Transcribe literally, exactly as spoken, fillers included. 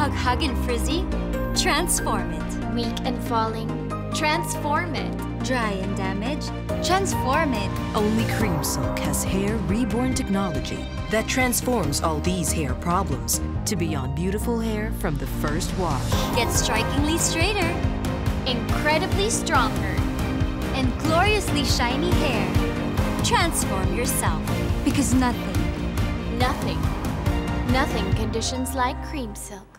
Hug, hug and frizzy? Transform it. Weak and falling? Transform it. Dry and damaged? Transform it. Only Cream Silk has Hair Reborn Technology that transforms all these hair problems to beyond beautiful hair from the first wash. Get strikingly straighter, Incredibly stronger. and gloriously shiny hair. Transform yourself, because nothing, Nothing. Nothing conditions like Cream Silk.